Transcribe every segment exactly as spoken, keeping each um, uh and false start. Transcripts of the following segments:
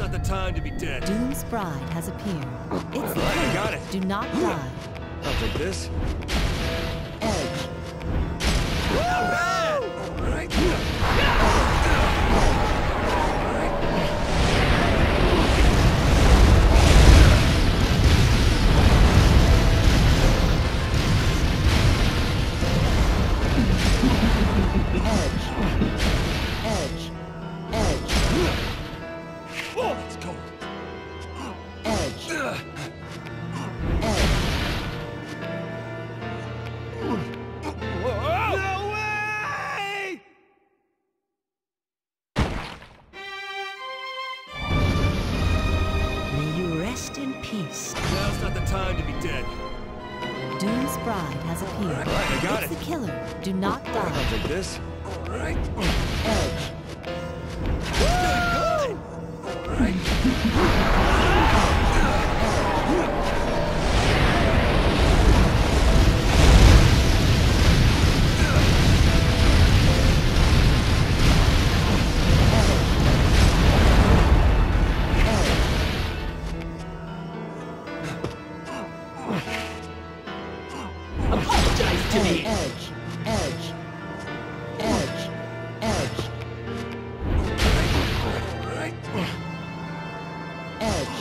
not the time to be dead. Doom's bride has appeared. It's the Right, I killer. got it. Do not die. I'll take this. Edge. Not bad! All right. Edge. Edge. Edge. Oh, it's cold. Edge. Edge. No way! May you rest in peace. Now's not the time to be dead. Doom's bride has appeared. All right, I got it's it. the killer. Do not I'll die. take this. All right. Edge. Doing good. All right. Apologize to me. Edge. Edge. Edge. Edge. All right. Edge.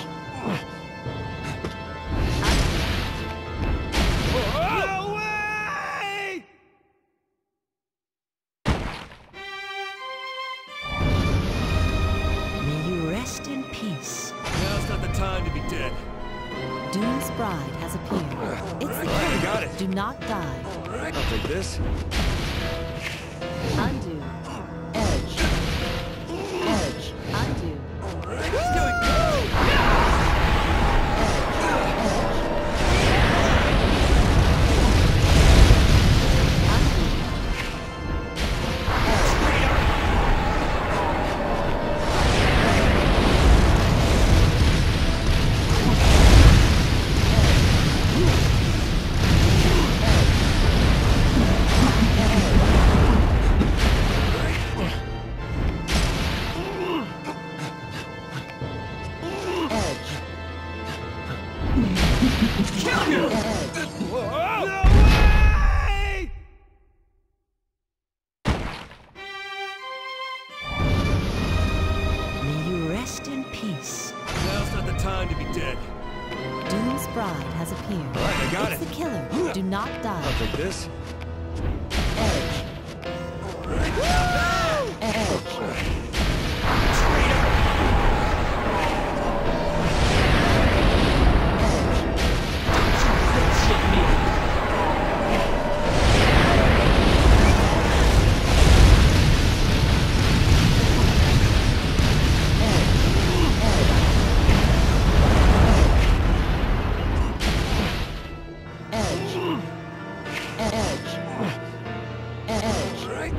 No way! May you rest in peace. Now's not the time to be dead. Doom's bride has appeared. It's the All right, I killer. got it. Do not die. All right. I'll take this. Undo. Edge. Edge. Undo. All right. He's doing good. Kill you! Whoa! No way! May you rest in peace. Now's not the time to be dead. Doom's bride has appeared. All right, I got it's it. the killer. Do not I'll die. take this. Edge. All right. Not bad. Edge. Bullshit me. Edge. Edge. Edge. All right.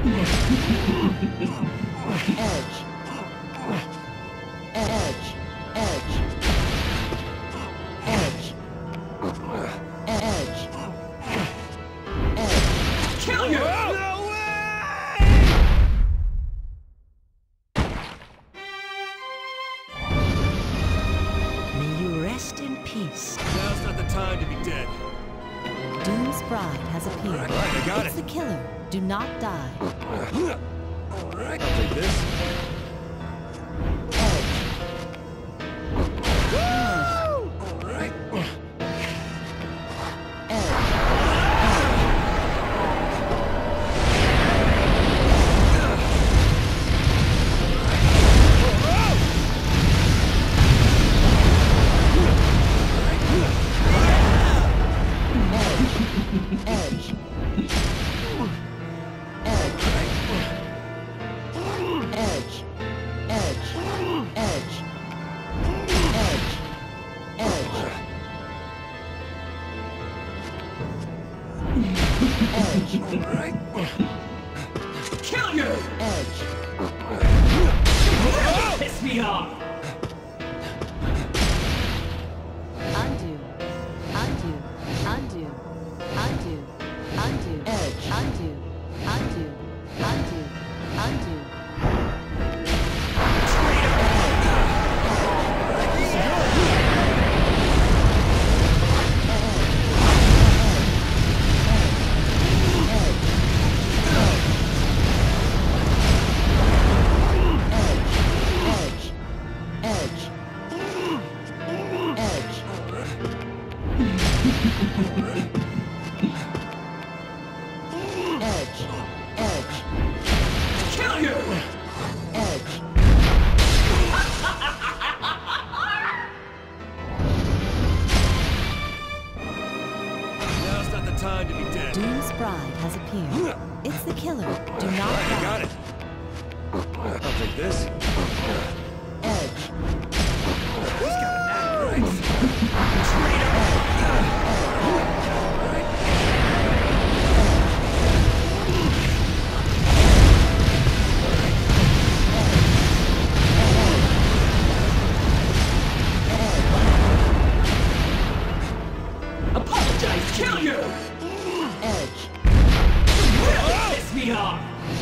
Edge. Edge. Edge. Edge. Edge. Edge. Kill you! No way! May you rest in peace. Now's not the time to be dead. Doom's bride has appeared. All right, I got it's it. the killer. Do not die. All right. I'll take this. Edge. All right. Edge. Edge. Edge. Edge. Edge. Edge. Edge. Edge. Edge. All right. Kill you! Edge. Piss me off! Undo. Undo. Undo. Undo. Undo. Edge. Undo. Undo. Undo. Undo. Do not I die. got it. I'll take this. Edge. He's got an act, right? Apologize, kill you! Edge. Really piss me off!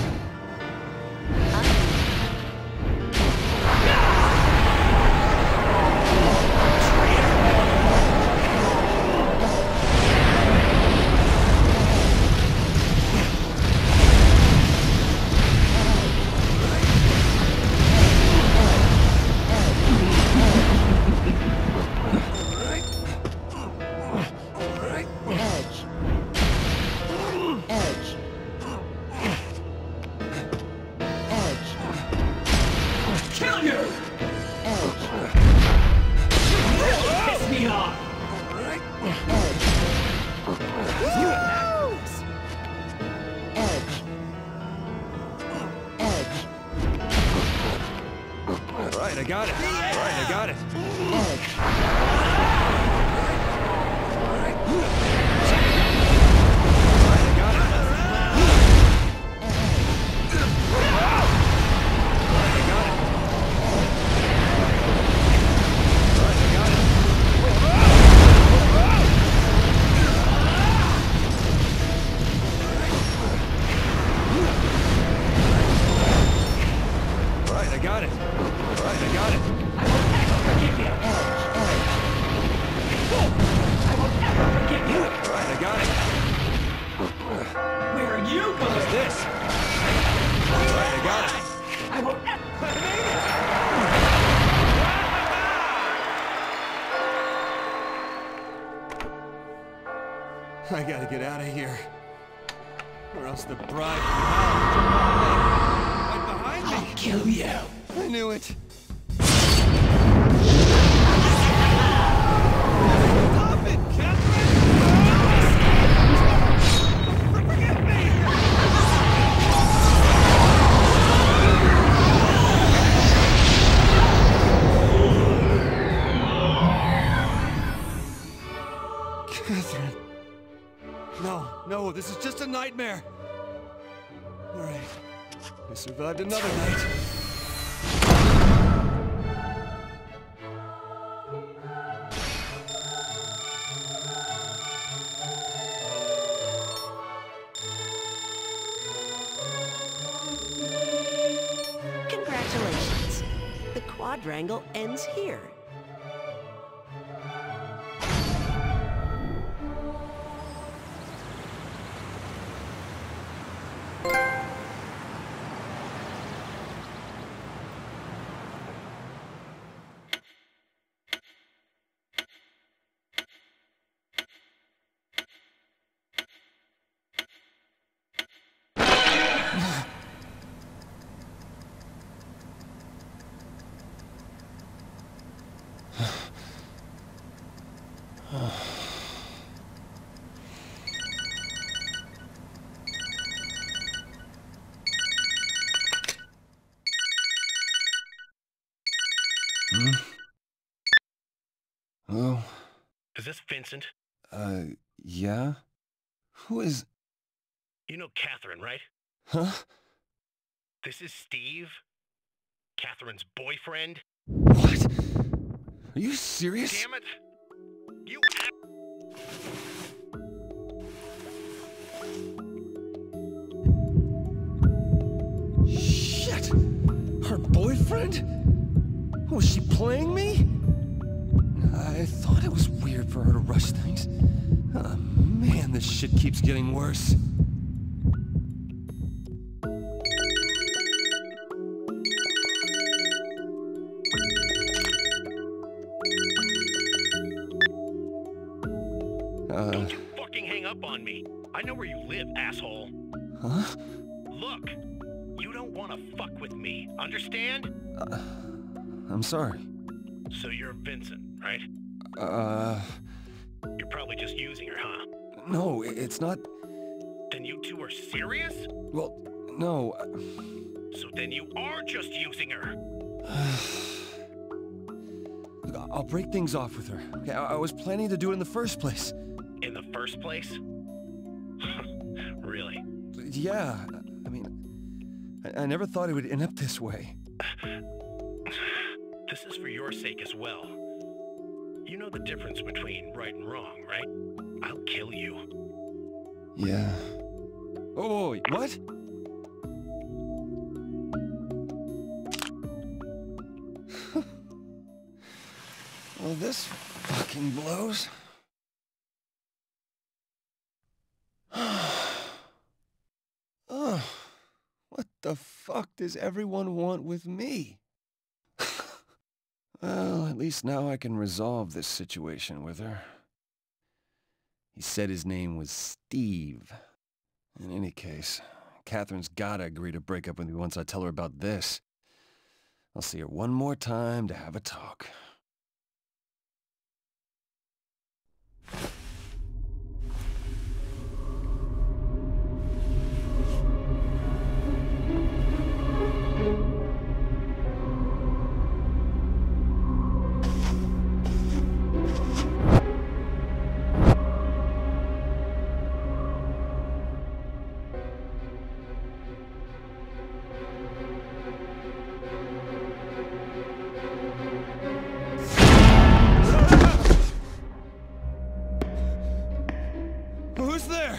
Edge. Edge. Edge. Kill you! Edge. Really piss me off! Edge. Edge. Edge. All right, I got it. All right, I got it. Edge. Where are you going? This. All right, I got it. I will never... I gotta get out of here. Or else the bride from hell. Right behind me. I'll kill you. I knew it. Stop it, Catherine! Forgive me! Catherine. No, no, this is just a nightmare. All right. I survived another night. Congratulations. The quadrangle ends here. Hmm? Hello? Is this Vincent? Uh, yeah? Who is... You know Catherine, right? Huh? This is Steve? Catherine's boyfriend? What? Are you serious? Damn it! You Shit! Her boyfriend? Was she playing me? I thought it was weird for her to rush things. Oh, man, this shit keeps getting worse. Uh, Don't you fucking hang up on me. I know where you live, asshole. huh? Look, you don't want to fuck with me, understand? Uh, I'm sorry. So you're Vincent, right? Uh, You're probably just using her, huh? no, it's not... Then you two are serious? Well, no. So then you are just using her. Look, I'll break things off with her. Okay, I, I was planning to do it in the first place. In the first place? Really? Yeah, I mean, I, I never thought it would end up this way. This is for your sake as well. You know the difference between right and wrong, right? I'll kill you. Yeah. Oh, wait, what? Well, this fucking blows. Oh, what the fuck does everyone want with me? Well, at least now I can resolve this situation with her. He said his name was Steve. In any case, Catherine's gotta agree to break up with me once I tell her about this. I'll see her one more time to have a talk. Who's there?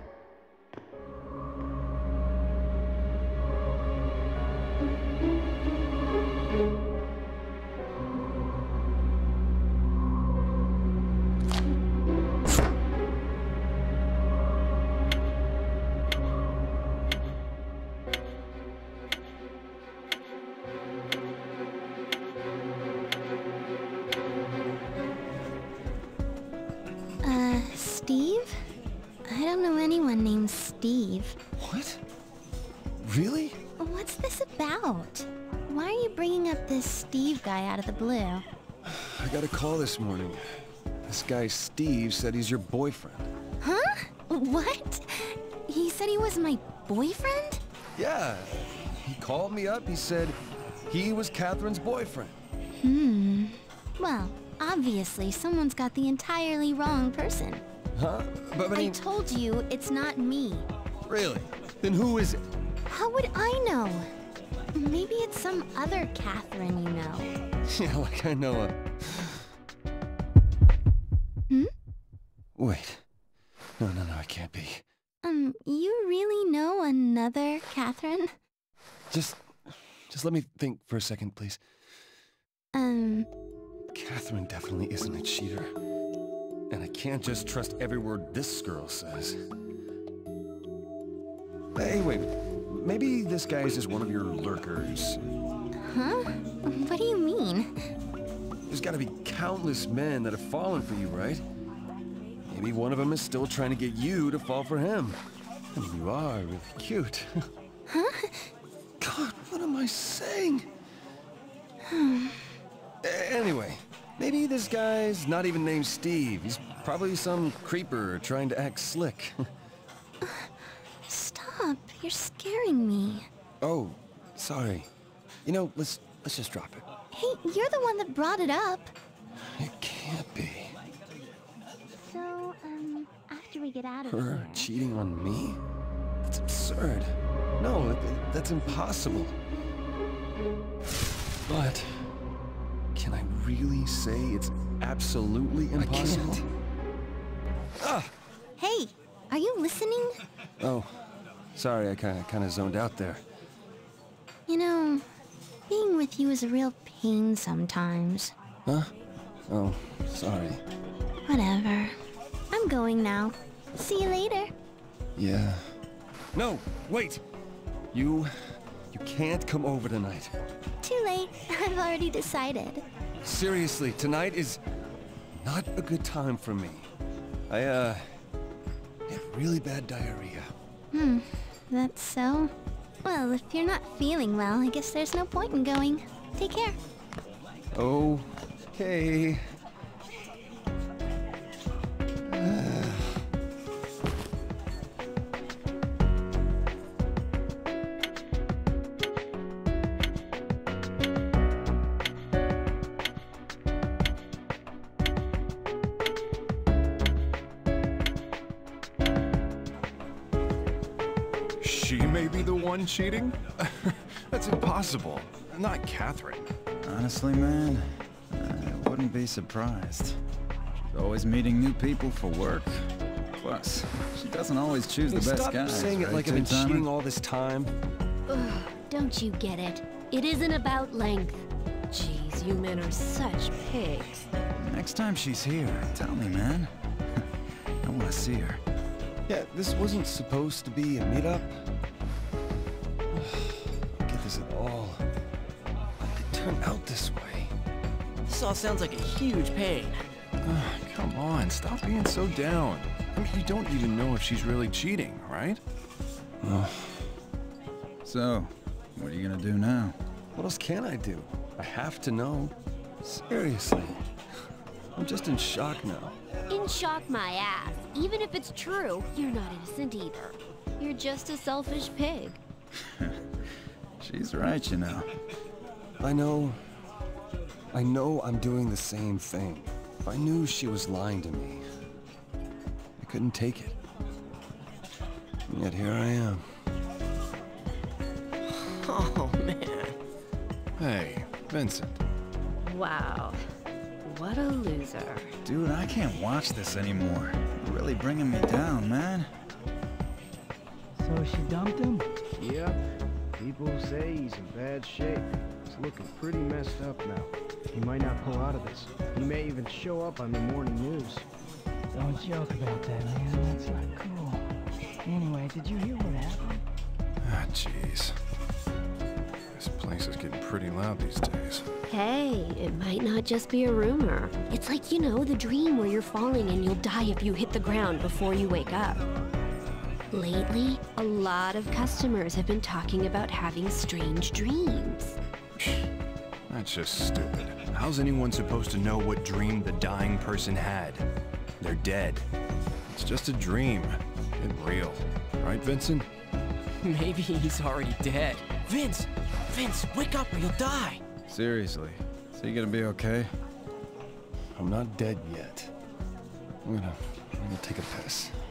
Uh, Steve? I don't know anyone named Steve. What? Really? What's this about? Why are you bringing up this Steve guy out of the blue? I got a call this morning. This guy Steve said he's your boyfriend. Huh? What? He said he was my boyfriend? Yeah. He called me up. He said he was Catherine's boyfriend. Hmm. Well, obviously someone's got the entirely wrong person. Huh? But, but I he... told you it's not me. Really? Then who is it? How would I know? Maybe it's some other Catherine you know. Yeah, like I know a... Hmm? Wait. No, no, no, it can't be. Um, you really know another Catherine? Just... Just let me think for a second, please. Um... Catherine definitely isn't a cheater. And I can't just trust every word this girl says. Hey, wait. Maybe this guy is just one of your lurkers. Huh? What do you mean? There's gotta be countless men that have fallen for you, right? Maybe one of them is still trying to get you to fall for him. I mean, you are really cute. Huh? God, what am I saying? Anyway, maybe this guy's not even named Steve. He's probably some creeper trying to act slick. Stop, you're scaring me. Oh, sorry. You know, let's let's just drop it. Hey, you're the one that brought it up. It can't be. So, um, after we get out of Her here... cheating on me? That's absurd. No, that, that's impossible. But can I really say it's absolutely impossible? I can't. Ah! Hey, are you listening? Oh, sorry, I kind of kind of zoned out there. You know, being with you is a real pain sometimes. Huh? Oh, sorry. Whatever. I'm going now. See you later. Yeah. No, wait! You... you can't come over tonight. Too late. I've already decided. Seriously, tonight is not a good time for me. I, uh, have really bad diarrhea. Hmm, that's so? Well, if you're not feeling well, I guess there's no point in going. Take care. Okay. one cheating? That's impossible. Not Catherine. Honestly, man, I wouldn't be surprised. She's always meeting new people for work. Plus, she doesn't always choose Hey, the best stop guys, saying it right, like I've been two-timer? cheating all this time. Ugh, don't you get it? It isn't about length. Jeez, you men are such pigs. Next time she's here, tell me, man. I want to see her. Yeah, this wasn't supposed to be a meetup. I don't get this at all. Why did it turn out this way? This all sounds like a huge pain. Ugh, come on, stop being so down. I mean, you don't even know if she's really cheating, right? Oh. So, what are you gonna do now? What else can I do? I have to know. Seriously. I'm just in shock now. In shock my ass. Even if it's true, you're not innocent either. You're just a selfish pig. She's right, you know. I know... I know I'm doing the same thing. If I knew she was lying to me, I couldn't take it. And yet here I am. Oh, man. Hey, Vincent. Wow. What a loser. Dude, I can't watch this anymore. You're really bringing me down, man. So she dumped him? Yeah. People say he's in bad shape. He's looking pretty messed up now. He might not pull out of this. He may even show up on the morning news. Don't joke about that, man. That's not cool. Anyway, did you hear what happened? Ah, jeez. This place is getting pretty loud these days. Hey, it might not just be a rumor. It's like, you know, the dream where you're falling and you'll die if you hit the ground before you wake up. Lately, a lot of customers have been talking about having strange dreams. That's just stupid. How's anyone supposed to know what dream the dying person had? They're dead. It's just a dream. It's real. Right, Vincent? Maybe he's already dead. Vince! Vince, wake up or you'll die! Seriously, so you gonna be okay? I'm not dead yet. I'm gonna... I'm gonna take a piss.